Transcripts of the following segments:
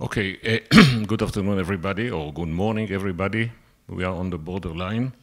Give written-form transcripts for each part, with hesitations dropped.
Okay, good afternoon, everybody, or good morning, everybody. We are on the borderline.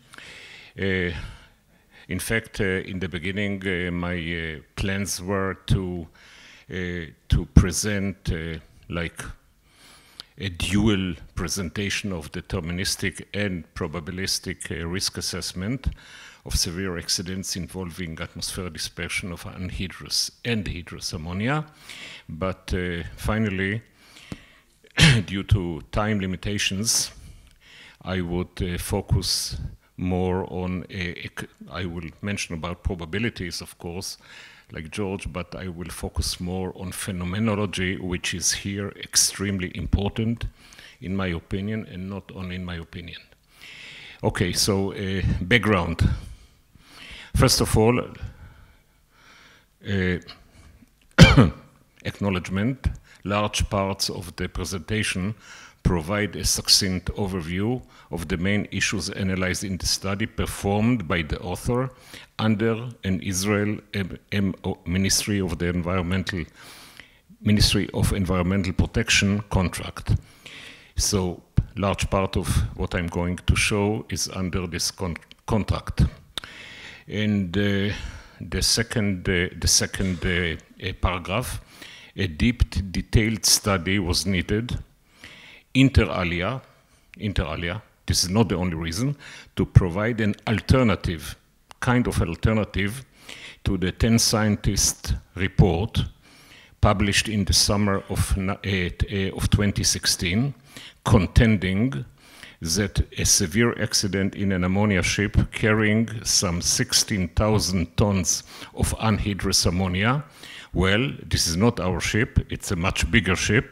In fact, in the beginning, my plans were to present like a dual presentation of deterministic and probabilistic risk assessment of severe accidents involving atmospheric dispersion of anhydrous and hydrous ammonia. But finally, due to time limitations, I would focus more on, I will mention about probabilities, of course, like George, but I will focus more on phenomenology, which is here extremely important, in my opinion, and not only in my opinion. Okay, so background. First of all, acknowledgement. Large parts of the presentation provide a succinct overview of the main issues analyzed in the study performed by the author under an Israel Ministry of Environmental Protection contract. So, large part of what I'm going to show is under this contract. And the second paragraph. A deep, detailed study was needed, inter alia, this is not the only reason, to provide an alternative, kind of alternative to the 10-scientist report published in the summer of 2016, contending that a severe accident in an ammonia ship carrying some 16,000 tons of anhydrous ammonia. Well, this is not our ship, it's a much bigger ship.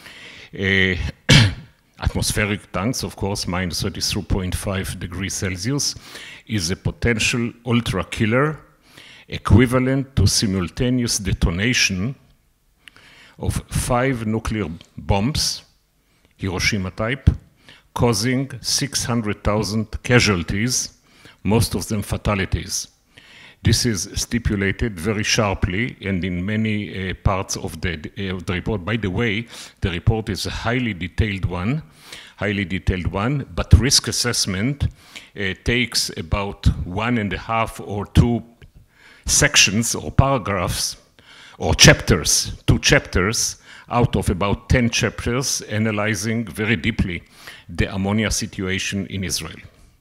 Atmospheric tanks, of course, minus 33.5 degrees Celsius, is a potential ultra killer equivalent to simultaneous detonation of 5 nuclear bombs, Hiroshima type, causing 600,000 casualties, most of them fatalities. This is stipulated very sharply and in many parts of the report. By the way, the report is a highly detailed one, but risk assessment takes about 1.5 or 2 sections or paragraphs or chapters, 2 chapters out of about 10 chapters analyzing very deeply the ammonia situation in Israel.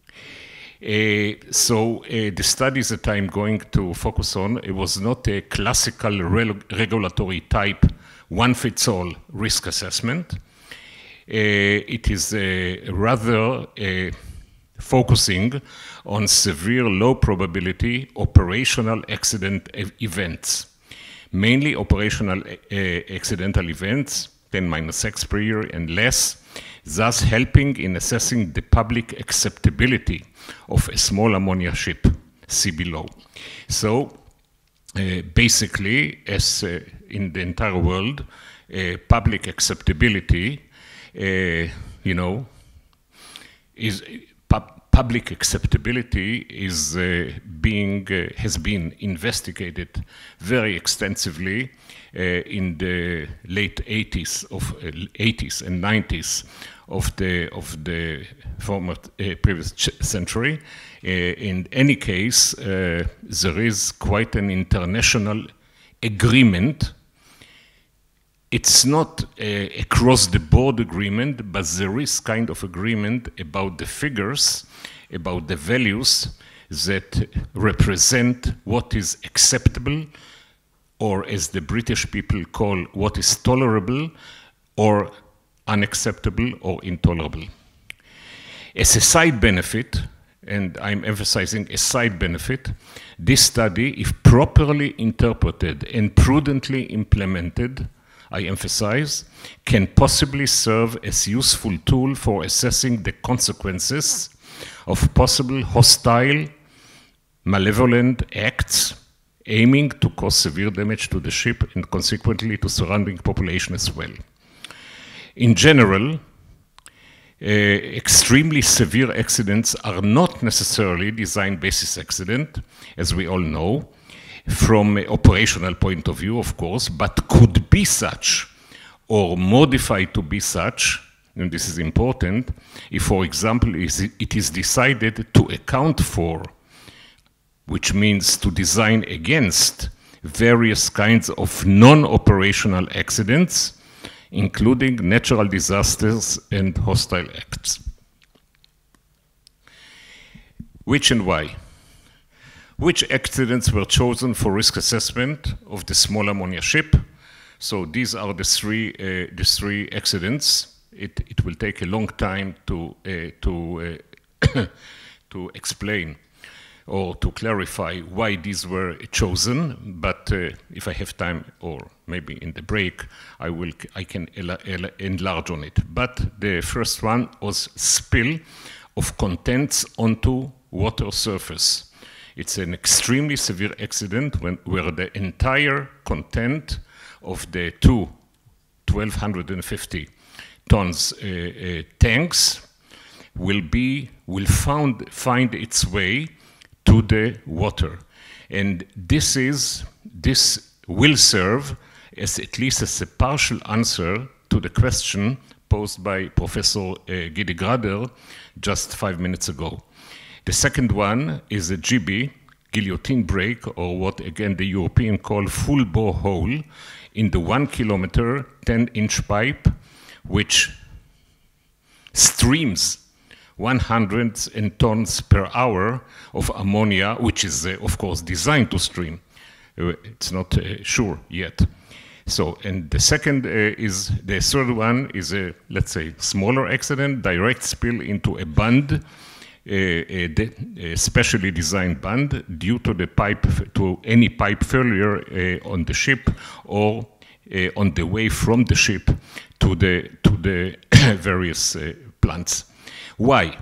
So the studies that I'm going to focus on, it was not a classical regulatory type one-fits-all risk assessment. It is rather focusing on severe low probability operational accident events, mainly operational accidental events, 10-X per year and less, thus helping in assessing the public acceptability of a small ammonia ship, see below. So basically, as in the entire world, public acceptability, public acceptability is has been investigated very extensively in the late 80s and 90s of the former previous century. In any case, there is quite an international agreement. It's not across the board agreement, but there is kind of agreement about the figures, about the values that represent what is acceptable, or as the British people call, what is tolerable, or unacceptable, or intolerable. As a side benefit, and I'm emphasizing a side benefit, this study, if properly interpreted and prudently implemented, I emphasize, can possibly serve as a useful tool for assessing the consequences of possible hostile, malevolent acts aiming to cause severe damage to the ship and consequently to surrounding population as well. In general, extremely severe accidents are not necessarily design basis accident, as we all know, from an operational point of view, of course, but could be such or modified to be such, and this is important, if, for example, it is decided to account for, which means to design against, various kinds of non-operational accidents, including natural disasters and hostile acts. Which and why? Which accidents were chosen for risk assessment of the small ammonia ship? So these are the three accidents. It will take a long time to explain or to clarify why these were chosen, but if I have time, or maybe in the break, I can enlarge on it. But the first one was spill of contents onto water surface. It's an extremely severe accident where the entire content of the two 1,250 tons tanks will find its way to the water, and this will serve as at least as a partial answer to the question posed by Professor Gideon just 5 minutes ago. The second one is a GB, guillotine break, or what again the European call full bore hole in the 1 kilometer 10-inch pipe, which streams 100 tons per hour of ammonia, which is of course designed to stream. It's not sure yet. So, and the third one is a, let's say, smaller accident, direct spill into a bund, a specially designed bund due to any pipe failure on the ship or on the way from the ship to the various plants. Why?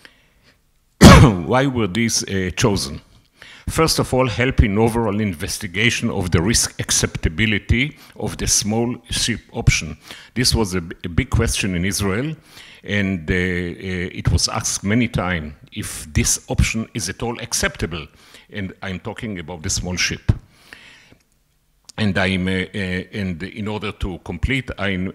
Why were these chosen? First of all, help in overall investigation of the risk acceptability of the small ship option. This was a big question in Israel, and it was asked many times if this option is at all acceptable, and I'm talking about the small ship. And and in order to complete, I'm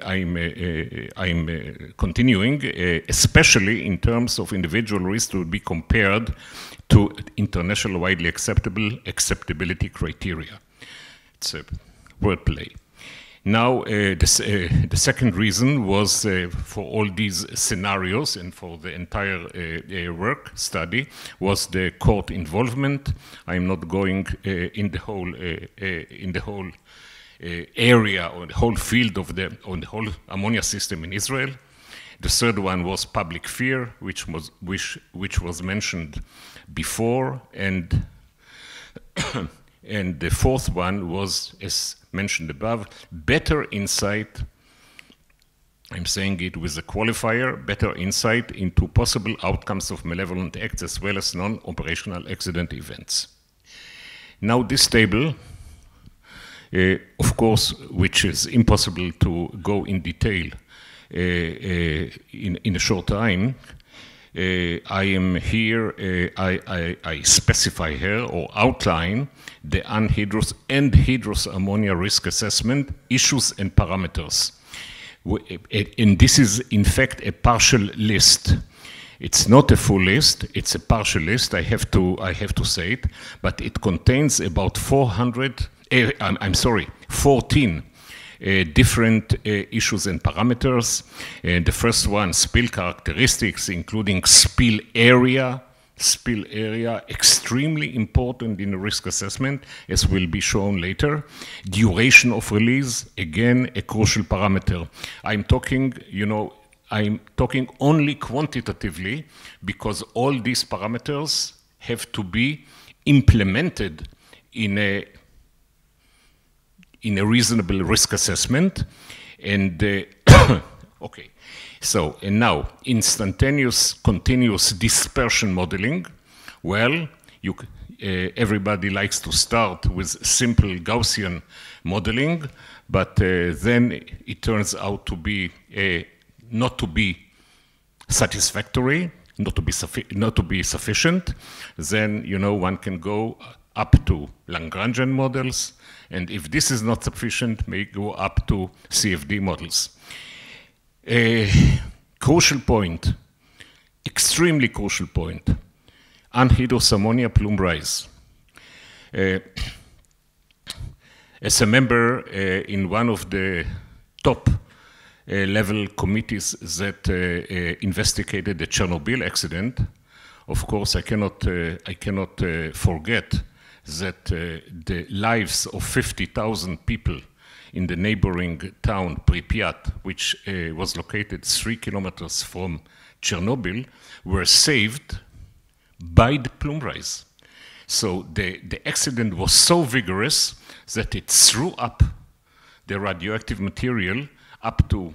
continuing, especially in terms of individual risk to be compared to international widely acceptable acceptability criteria. It's a wordplay. Now, the second reason was for all these scenarios and for the entire work study was the court involvement. I'm not going in the whole area or the whole field of the whole ammonia system in Israel. The third one was public fear, which was mentioned before, and and the fourth one was, as mentioned above, better insight. I'm saying it with a qualifier, better insight into possible outcomes of malevolent acts as well as non-operational accident events. Now this table, of course, which is impossible to go in detail in a short time, I am here, I specify here or outline the anhydrous and hydrous ammonia risk assessment issues and parameters. And this is in fact a partial list. It's not a full list, it's a partial list, I have to say it, but it contains about 14 different issues and parameters. The first one, spill characteristics, including spill area, extremely important in the risk assessment, as will be shown later. Duration of release, again, a crucial parameter. I'm talking only quantitatively because all these parameters have to be implemented in a reasonable risk assessment. And okay, so, and now, instantaneous continuous dispersion modeling. Well, everybody likes to start with simple Gaussian modeling, but then it turns out to be not to be satisfactory, not to be sufficient. Then, one can go up to Lagrangian models, and if this is not sufficient, may go up to CFD models. A crucial point, extremely crucial point, anhydrous ammonia plume rise. As a member in one of the top level committees that investigated the Chernobyl accident, of course, I cannot forget that the lives of 50,000 people in the neighboring town Pripyat, which was located 3 kilometers from Chernobyl, were saved by the plume rise. So the accident was so vigorous that it threw up the radioactive material up to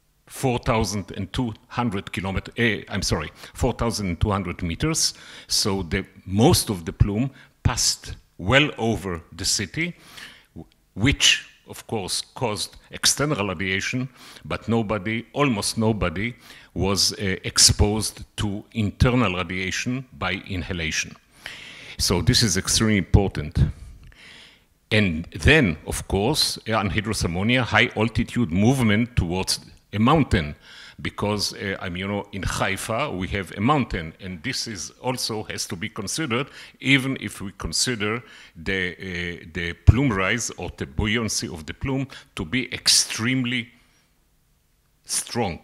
4,200 meters. So most of the plume passed well over the city, which of course caused external radiation, but almost nobody was exposed to internal radiation by inhalation. So this is extremely important. And then, of course, anhydrous ammonia, high altitude movement towards a mountain, because in Haifa we have a mountain, and this is also has to be considered, even if we consider the plume rise or the buoyancy of the plume to be extremely strong.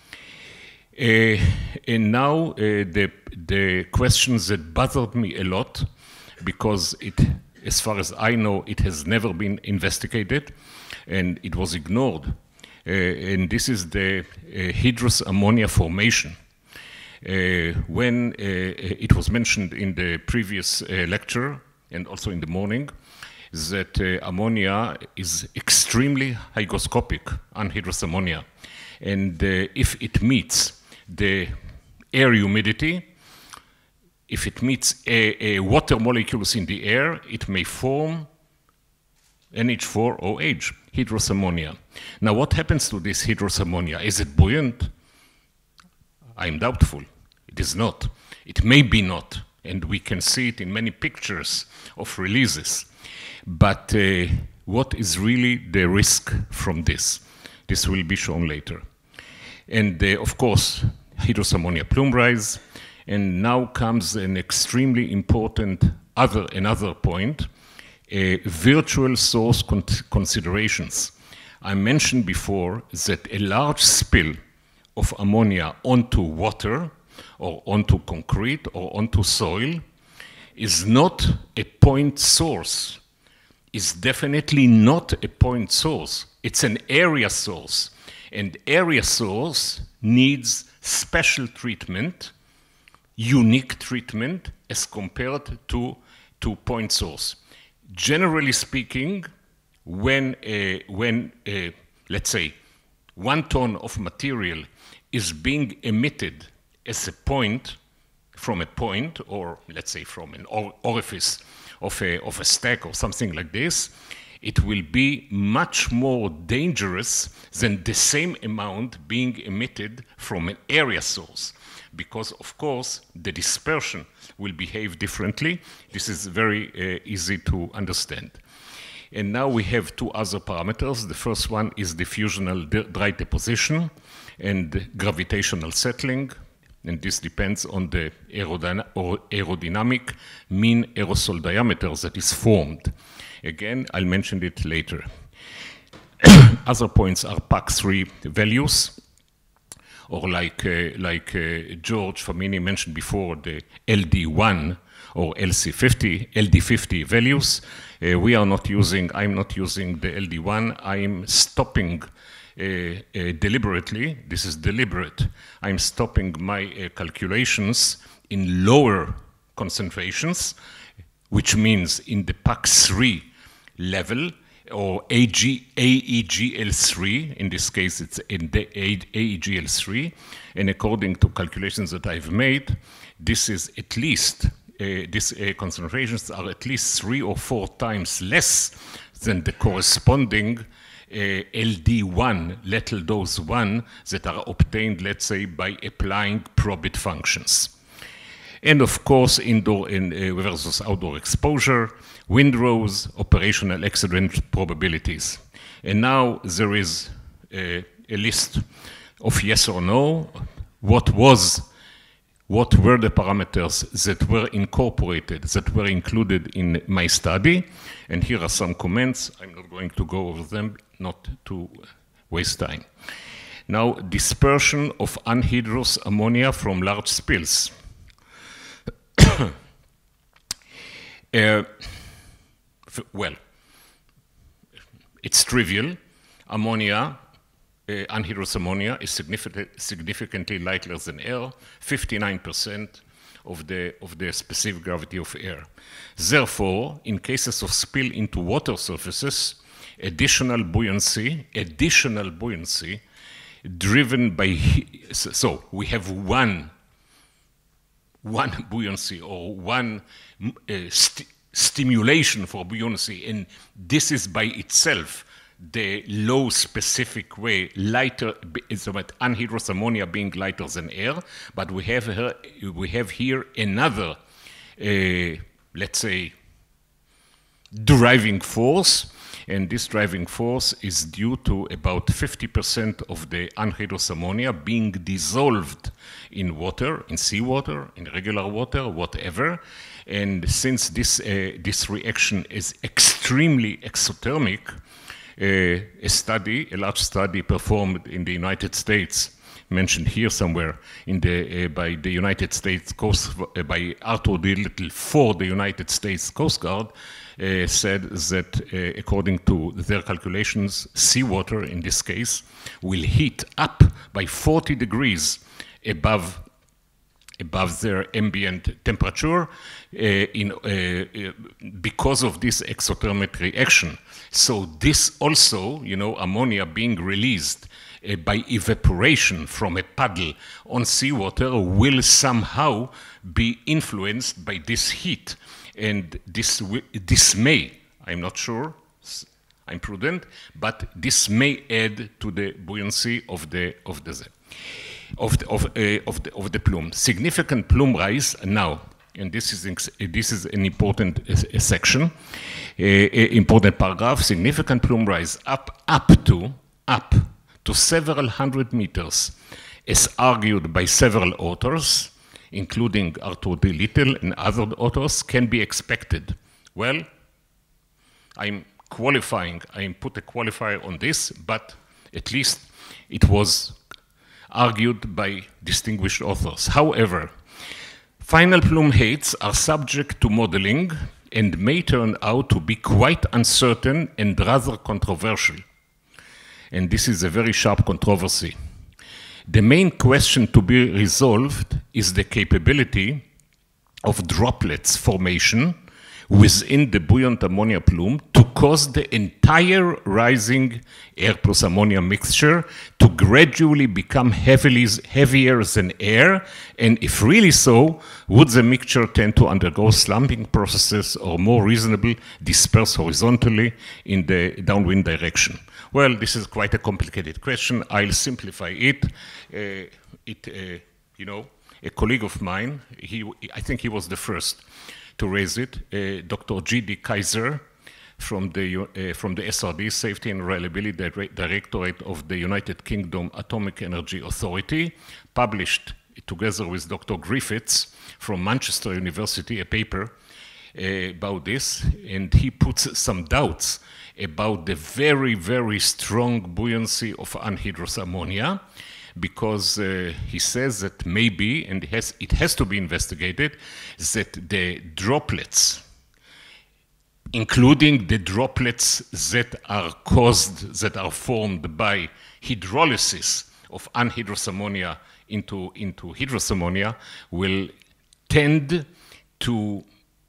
And now the questions that bothered me a lot, because as far as I know, it has never been investigated, and it was ignored. And this is the Hydrous ammonia formation. When it was mentioned in the previous lecture, and also in the morning, that ammonia is extremely hygroscopic, anhydrous ammonia. And if it meets the air humidity, if it meets a water molecules in the air, it may form NH4OH, hydrous ammonia. Now, what happens to this hydrous ammonia? Is it buoyant? I'm doubtful. It is not. It may be not, and we can see it in many pictures of releases. But what is really the risk from this? This will be shown later. And of course, hydrous ammonia plume rise. And now comes an extremely important another point, virtual source considerations. I mentioned before that a large spill of ammonia onto water or onto concrete or onto soil is not a point source. It's definitely not a point source. It's an area source. And area source needs special treatment, unique treatment as compared to point source. Generally speaking, when let's say 1 ton of material is being emitted as a point, from a point, or let's say from an orifice of a stack or something like this, it will be much more dangerous than the same amount being emitted from an area source, because of course the dispersion will behave differently. This is very easy to understand. And now we have 2 other parameters. The first one is diffusional dry deposition and gravitational settling, and this depends on the aerodynamic mean aerosol diameter that is formed. Again, I'll mention it later. Other points are PAC3 values, or like George Famini mentioned before, the LD1 or LD50 values. I'm not using the LD1. I'm stopping deliberately. This is deliberate. I'm stopping my calculations in lower concentrations, which means in the PAC3 level, or AEGL3, in this case it's in the AEGL3, and according to calculations that I've made, this is at least, these concentrations are at least 3 or 4 times less than the corresponding LD1, lethal dose 1, that are obtained, let's say, by applying probit functions. And of course, indoor versus outdoor exposure, windrows, operational accident probabilities. And now there is a list of yes or no. What were the parameters that were incorporated, that were included in my study? And here are some comments. I'm not going to go over them, not to waste time. Now, dispersion of anhydrous ammonia from large spills. Well, it's trivial. Ammonia, anhydrous ammonia, is significantly lighter than air, 59% of the specific gravity of air. Therefore, in cases of spill into water surfaces, additional buoyancy driven by, so we have one buoyancy or one stimulation for buoyancy, and this is by itself the low specific way, lighter, it's about anhydrous ammonia being lighter than air, but we have here another, let's say, driving force, and this driving force is due to about 50% of the anhydrous ammonia being dissolved in water, in seawater, in regular water, whatever. And since this reaction is extremely exothermic, a large study performed in the United States, mentioned here somewhere by the United States Coast, by Arthur D. Little for the United States Coast Guard, said that according to their calculations, seawater in this case will heat up by 40 degrees above their ambient temperature because of this exothermic reaction. So this also, ammonia being released by evaporation from a puddle on seawater will somehow be influenced by this heat. And this may, I'm not sure, I'm prudent, but this may add to the buoyancy of the plume. Significant plume rise now, and this is an important section, important paragraph. Significant plume rise up to several hundred meters, as argued by several authors, including Arthur D. Little and other authors, can be expected. Well, I'm qualifying. I put a qualifier on this, but at least it was argued by distinguished authors. However, final plume heights are subject to modeling and may turn out to be quite uncertain and rather controversial. And this is a very sharp controversy. The main question to be resolved is the capability of droplets formation within the buoyant ammonia plume to cause the entire rising air plus ammonia mixture to gradually become heavier than air, and if really so, would the mixture tend to undergo slumping processes or more reasonably disperse horizontally in the downwind direction? Well, this is quite a complicated question. I'll simplify it. A colleague of mine, I think he was the first to raise it, Dr. G.D. Kaiser from the SRD, Safety and Reliability Directorate of the United Kingdom Atomic Energy Authority, published together with Dr. Griffiths from Manchester University a paper about this, and he puts some doubts about the very, very strong buoyancy of anhydrous ammonia, because he says that maybe, and it has to be investigated, that the droplets, including the droplets that are formed by hydrolysis of anhydrous ammonia into hydrous ammonia, will tend to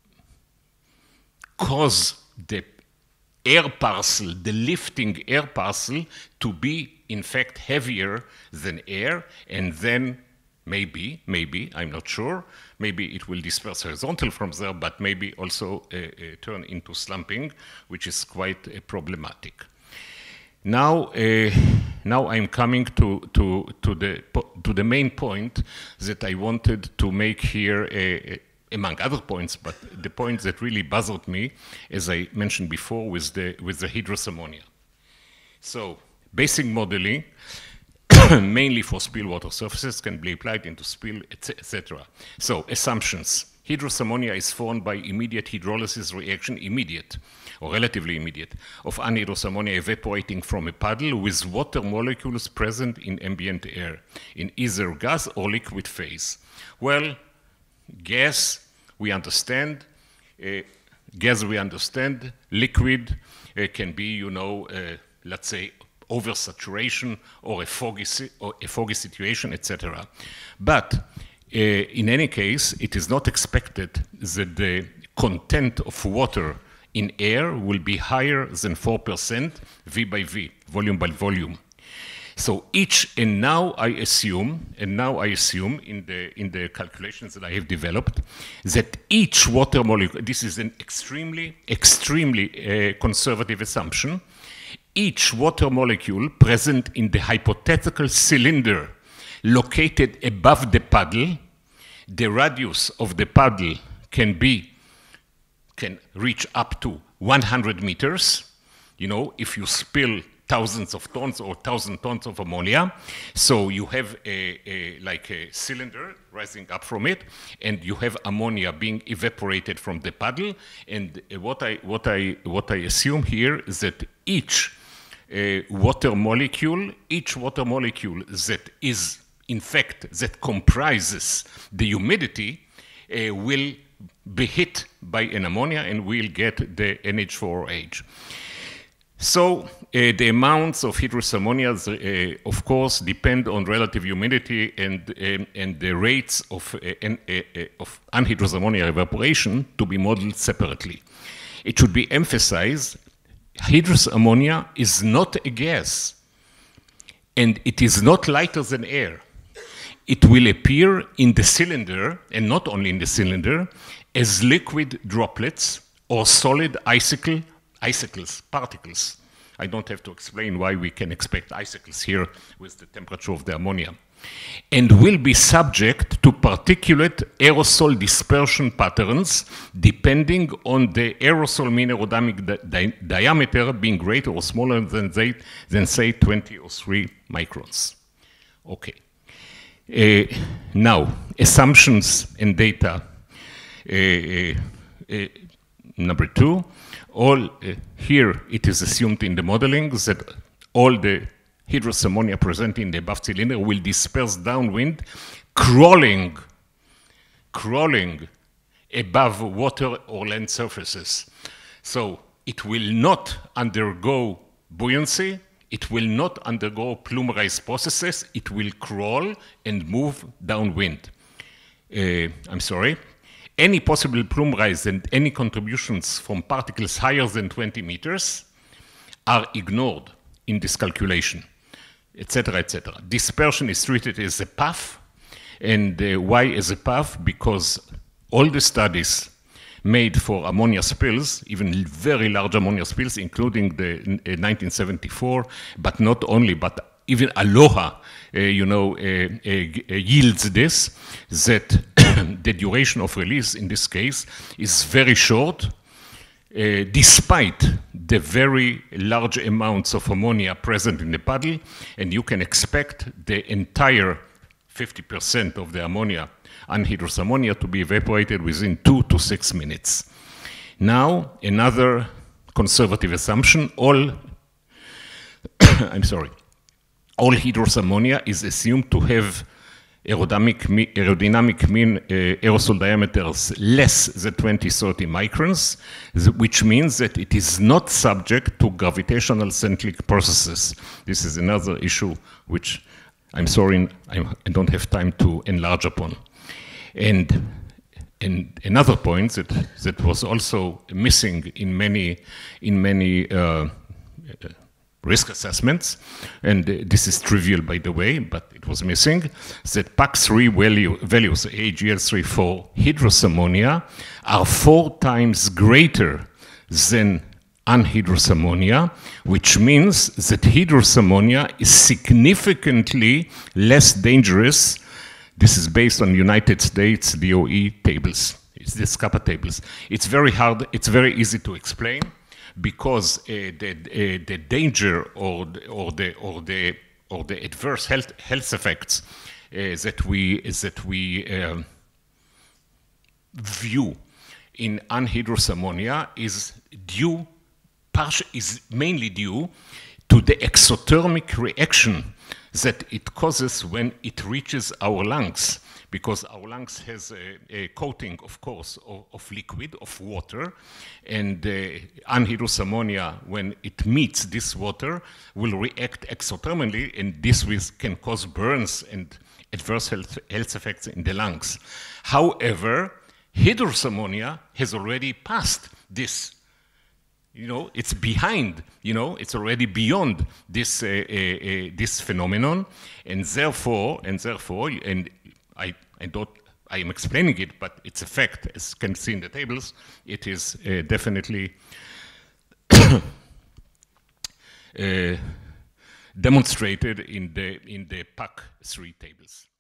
cause the air parcel, the lifting air parcel, to be in fact heavier than air, and then maybe, I'm not sure, maybe it will disperse horizontal from there, but maybe also turn into slumping, which is quite problematic. Now, now I'm coming to the main point that I wanted to make here, among other points, but the point that really bothered me, as I mentioned before, with the hydrous ammonia. So basic modeling, mainly for spill water surfaces, can be applied into spill, etc. So assumptions. Hydrous ammonia is formed by immediate hydrolysis reaction, immediate or relatively immediate, of anhydrous ammonia evaporating from a puddle with water molecules present in ambient air, in either gas or liquid phase. Well, gas, we understand. Liquid can be, you know, let's say, oversaturation or a foggy situation, etc. But in any case, it is not expected that the content of water in air will be higher than 4% V by V, volume by volume. So and now I assume in the calculations that I have developed, that each water molecule, this is an extremely conservative assumption, each water molecule present in the hypothetical cylinder located above the puddle, the radius of the puddle can reach up to 100 meters. You know, if you spill thousands of tons or 1,000 tons of ammonia, so you have like a cylinder rising up from it, and you have ammonia being evaporated from the puddle. And what I assume here is that each water molecule that is, in fact, that comprises the humidity will be hit by an ammonia and will get the NH4OH. So the amounts of hydrous ammonia, of course, depend on relative humidity and the rates of anhydrous ammonia evaporation to be modeled separately. It should be emphasized, hydrous ammonia is not a gas, and it is not lighter than air. It will appear in the cylinder, and not only in the cylinder, as liquid droplets or solid icicles, particles. I don't have to explain why we can expect icicles here with the temperature of the ammonia. And will be subject to particulate aerosol dispersion patterns depending on the aerosol mean aerodynamic diameter being greater or smaller than say 20 or 3 microns. Okay. Now, assumptions and data. Number 2, here it is assumed in the modeling that all the hydrous ammonia present in the above cylinder will disperse downwind, crawling above water or land surfaces. So it will not undergo buoyancy, it will not undergo plume-rise processes, it will crawl and move downwind. Any possible plume rise and any contributions from particles higher than 20 meters are ignored in this calculation, etc., etc. Dispersion is treated as a path, and why as a path? Because all the studies made for ammonia spills, even very large ammonia spills, including the 1974, but not only, but even Aloha, yields this, that the duration of release in this case is very short, despite the very large amounts of ammonia present in the puddle, and you can expect the entire 50% of the ammonia, anhydrous ammonia, to be evaporated within 2 to 6 minutes. Now, another conservative assumption, all hydrous ammonia is assumed to have aerodynamic mean aerosol diameters less than 20-30 microns, which means that it is not subject to gravitational centric processes. This is another issue which I'm sorry I don't have time to enlarge upon. And another point that was also missing in many risk assessments, and this is trivial by the way, but it was missing, that PAC3 values, AGL3 for hydrous ammonia, are 4 times greater than anhydrous ammonia, which means that hydrous ammonia is significantly less dangerous. This is based on United States DOE tables. It's the SCAPA tables. It's very hard, it's very easy to explain because the danger or the adverse health effects that we view in anhydrous ammonia is mainly due to the exothermic reaction that it causes when it reaches our lungs, because our lungs has a coating, of course, of liquid, of water, and anhydrous ammonia, when it meets this water, will react exothermally, and this can cause burns and adverse health effects in the lungs. However, hydrous ammonia has already passed this. You know, it's behind, you know, it's already beyond this, this phenomenon, and therefore, I am explaining it, but its effect, as you can see in the tables, it is definitely demonstrated in the PAC 3 tables.